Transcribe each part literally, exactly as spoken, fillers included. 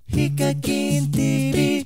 ヒカキン ティーブイ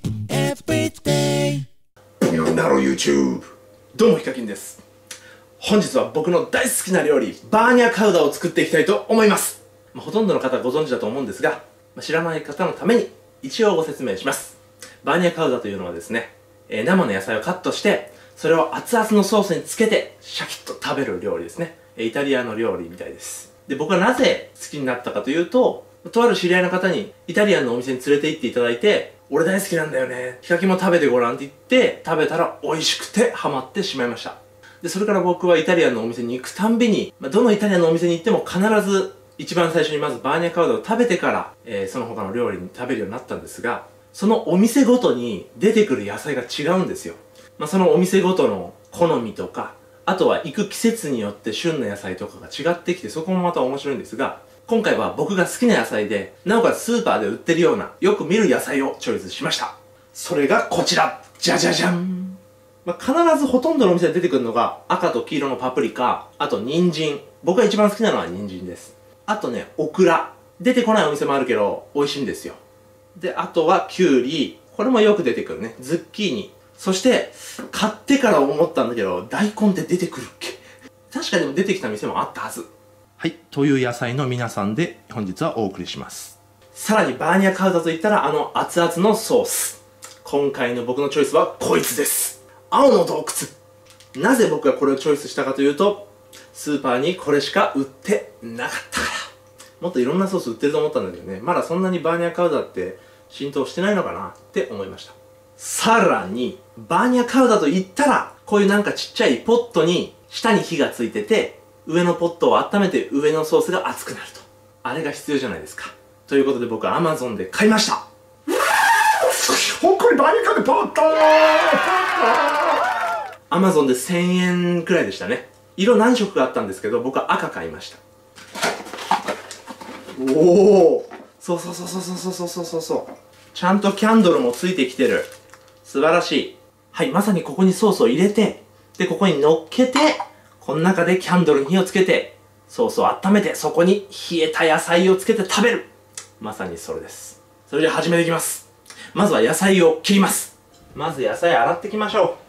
Everyday ニョンナロ YouTube。 どうもヒカキンです。本日は僕の大好きな料理バーニャカウダを作っていきたいと思います。まあ、ほとんどの方はご存知だと思うんですが、まあ、知らない方のために一応ご説明します。バーニャカウダというのはですね、えー、生の野菜をカットしてそれを熱々のソースにつけてシャキッと食べる料理ですね。イタリアの料理みたいです。で、僕はなぜ好きになったかというと、とある知り合いの方にイタリアンのお店に連れて行っていただいて、俺大好きなんだよね、ヒカキンも食べてごらんって言って食べたら美味しくてハマってしまいました。で、それから僕はイタリアンのお店に行くたんびに、まあ、どのイタリアンのお店に行っても必ず一番最初にまずバーニャカウダを食べてから、えー、その他の料理に食べるようになったんですが、そのお店ごとに出てくる野菜が違うんですよ。まあ、そのお店ごとの好みとか、あとは行く季節によって旬の野菜とかが違ってきて、そこもまた面白いんですが、今回は僕が好きな野菜で、なおかつスーパーで売ってるような、よく見る野菜をチョイスしました。それがこちら、じゃじゃじゃん。まあ、必ずほとんどのお店で出てくるのが赤と黄色のパプリカ、あと人参。僕が一番好きなのは人参です。あとね、オクラ。出てこないお店もあるけど、美味しいんですよ。で、あとはキュウリ。これもよく出てくるね。ズッキーニ。そして、買ってから思ったんだけど、大根って出てくるっけ？確かに出てきた店もあったはず。はい。という野菜の皆さんで本日はお送りします。さらにバーニャカウダといったらあの熱々のソース。今回の僕のチョイスはこいつです。青の洞窟。なぜ僕がこれをチョイスしたかというと、スーパーにこれしか売ってなかったから。もっといろんなソース売ってると思ったんだけどね、まだそんなにバーニャカウダって浸透してないのかなって思いました。さらに、バーニャカウダと言ったら、こういうなんかちっちゃいポットに下に火がついてて、上のポットを温めて上のソースが熱くなると。あれが必要じゃないですか。ということで僕は アマゾン で買いました。 ほっこりバーニャカウダポットーアマゾン でせんえんくらいでしたね。色何色かあったんですけど、僕は赤買いました。おお、そうそうそうそうそうそうそうそうそう。ちゃんとキャンドルもついてきてる。素晴らしい。はい、まさにここにソースを入れて、で、ここに乗っけて、この中でキャンドルに火をつけて、ソースを温めて、そこに冷えた野菜をつけて食べる。まさにそれです。それでは始めていきます。まずは野菜を切ります。まず野菜洗っていきましょう。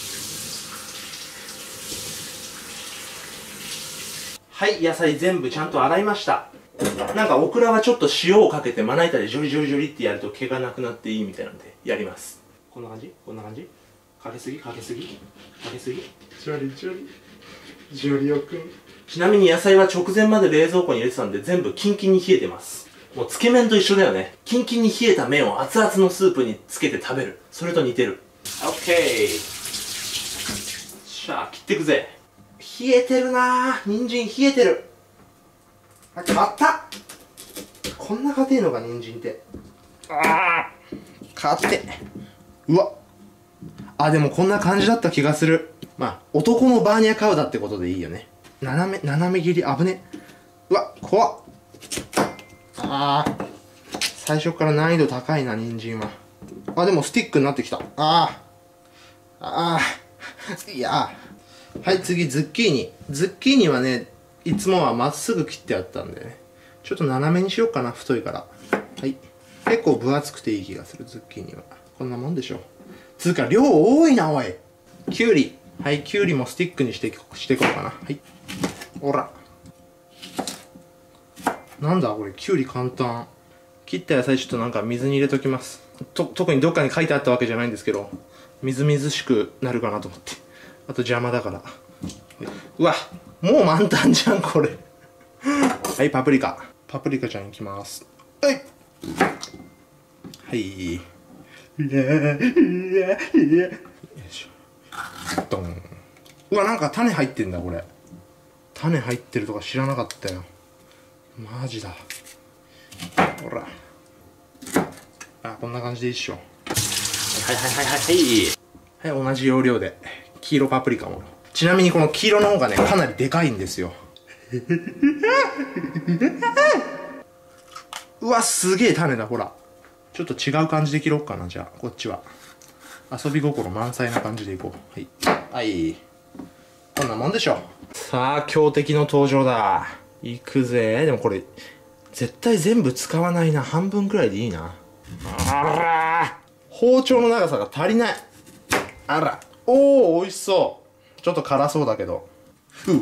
はい、野菜全部ちゃんと洗いました。なんかオクラはちょっと塩をかけてまな板でジョリジョリジョリってやると毛がなくなっていいみたいなんでやります。こんな感じ？こんな感じ？かけすぎ？かけすぎ？かけすぎ？ジョリジョリジョリオくん。ちなみに野菜は直前まで冷蔵庫に入れてたんで全部キンキンに冷えてます。もうつけ麺と一緒だよね。キンキンに冷えた麺を熱々のスープにつけて食べる。それと似てる。オッケー。しゃあ切っていくぜ。冷えてるなぁ。人参冷えてる。あ、買った。こんな硬いのか人参って。ああ買って。うわあ、でもこんな感じだった気がする。まあ男のバーニャカウダってことでいいよね。斜め斜め切り危ね。うわ怖っ。ああ最初から難易度高いな人参は。あ、でもスティックになってきた。ああああいやはい、次ズッキーニ。ズッキーニはね、いつもはまっすぐ切ってあったんでね、ちょっと斜めにしようかな。太いから。はい、結構分厚くていい気がする。ズッキーニはこんなもんでしょ。つうか量多いなおい。キュウリ。はい、キュウリもスティックにしてしていこうかな。はい、ほらなんだこれ、キュウリ簡単。切った野菜ちょっとなんか水に入れときます。と特にどっかに書いてあったわけじゃないんですけど、みずみずしくなるかなと思って。あと邪魔だから。うわもう満タンじゃんこれ。はい、パプリカ。パプリカちゃんいきます。はいはい。いやいやいやよいしょ。ドン。うわ、なんか種入ってんだこれ。種入ってるとか知らなかったよ。マジだ。ほら。あ、こんな感じでいいっしょ。はいはいはいはいはいはい。はい、同じ要領で黄色パプリカも。ちなみにこの黄色の方がね、かなりでかいんですよ。うわ、すげえ種だ、ほら。ちょっと違う感じで切ろうかな、じゃあ、こっちは。遊び心満載な感じでいこう。はい。はい。こんなもんでしょ。さあ、強敵の登場だ。いくぜ。でもこれ、絶対全部使わないな。半分くらいでいいな。 あら包丁の長さが足りない。あらおお美味しそう。ちょっと辛そうだけど。男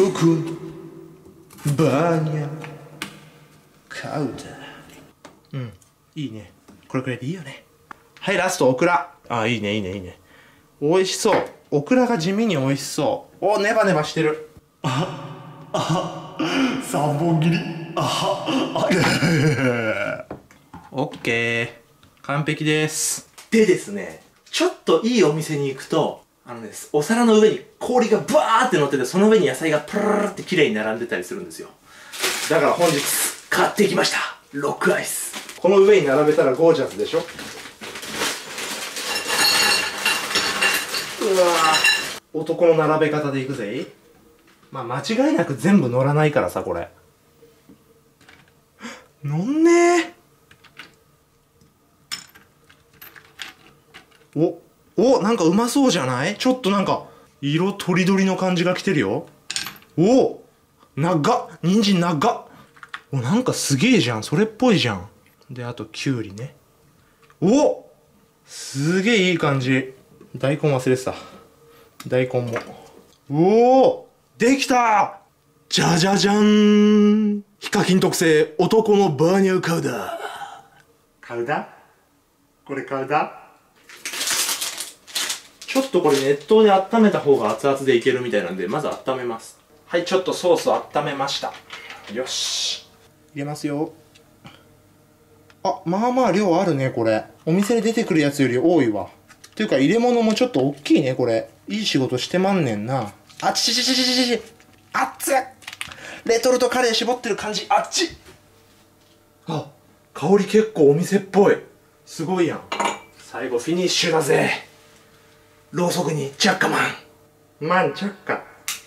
バーニャカウダ。うんいいね。これくらいでいいよね。はい、ラストオクラ。あいいねいいねいいね。美味しそう。オクラが地味に美味しそう。おネバネバしてる。 ああ三本切り。ああオッケー完璧です。でですね、ちょっといいお店に行くとあのね、お皿の上に氷がバーって乗ってて、その上に野菜がプルルルって綺麗に並んでたりするんですよ。だから本日買ってきました。ロックアイス。この上に並べたらゴージャスでしょ。うわー男の並べ方でいくぜ。まあ間違いなく全部乗らないからさ、これ乗んねー。おおなんかうまそうじゃない？ちょっとなんか色とりどりの感じが来てるよ。お長っ人参長っ。おなんかすげえじゃん。それっぽいじゃん。であときゅうりね。おすげえいい感じ。大根忘れてた。大根も。おおできた。じゃじゃじゃん。ヒカキン特製男のバーニャカウダー。 カウダ？これカウダ？ ちょっとこれ熱湯で温めた方が熱々でいけるみたいなんで、まず温めます。はい、ちょっとソース温めました。よし入れますよ。あ、まあまあ量あるねこれ。お店で出てくるやつより多いわ。っていうか入れ物もちょっと大きいねこれ。いい仕事してまんねんな。あっちちちちちちち熱っ。レトルトカレー絞ってる感じ。あっち。あ、香り結構お店っぽい。すごいやん。最後フィニッシュだぜ。ろうそくにチャッカマン。マンチャッカ。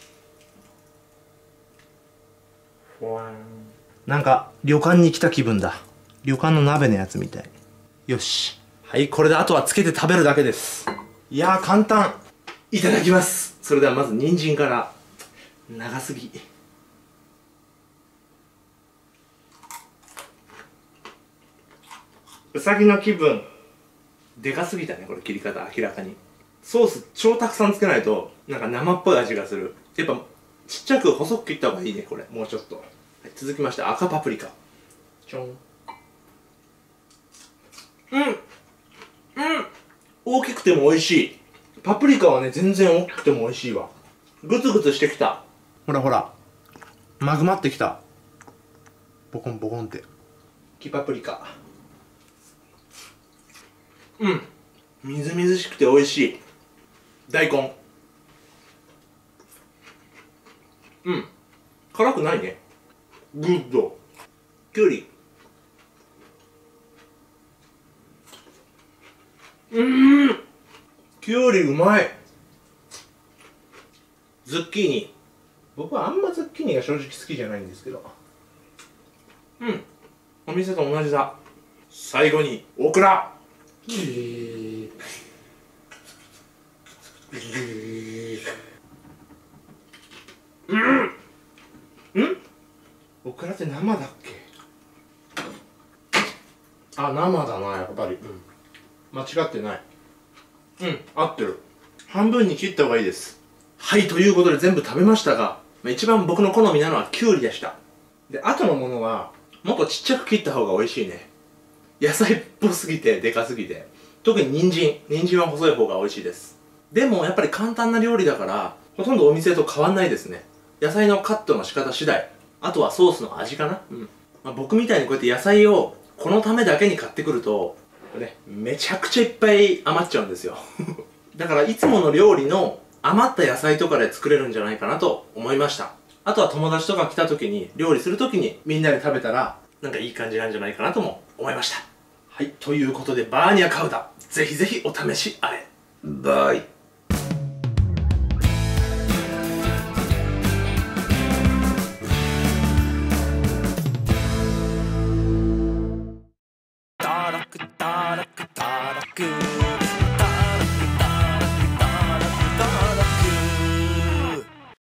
なんか旅館に来た気分だ。旅館の鍋のやつみたい。よし。はい、これであとはつけて食べるだけです。いやー簡単。いただきます。それではまず人参から。長すぎ。うさぎの気分。でかすぎたねこれ切り方明らかに。ソース超たくさんつけないとなんか生っぽい味がする。やっぱちっちゃく細く切った方がいいねこれ。もうちょっと、はい、続きまして赤パプリカ。ちょん。うんうん大きくても美味しい。パプリカはね全然大きくても美味しいわ。グツグツしてきた。ほらほらマグマってきた。ボコンボコンって黄パプリカ。うんみずみずしくて美味しい。大根。うん辛くないね。グッド。きゅうり。うーんきゅうりうまい。ズッキーニ。僕はあんまズッキーニが正直好きじゃないんですけど、うんお店と同じだ。最後にオクラ。うんうんオクラって生だっけ。あ生だなやっぱり。うん間違ってない。うん合ってる。半分に切った方がいいです。はい、ということで全部食べましたが、一番僕の好みなのはきゅうりでした。で後のものはもっとちっちゃく切った方が美味しいね。野菜っぽすぎてでかすぎて。特に人参人参は細い方が美味しいです。でもやっぱり簡単な料理だからほとんどお店と変わんないですね。野菜のカットの仕方次第、あとはソースの味かな。うん、まあ、僕みたいにこうやって野菜をこのためだけに買ってくるとね、めちゃくちゃいっぱい余っちゃうんですよだからいつもの料理の余った野菜とかで作れるんじゃないかなと思いました。あとは友達とか来た時に料理する時にみんなで食べたらなんかいい感じなんじゃないかなとも思いました。はい、ということでバーニャカウダぜひぜひお試しあれ。バイ。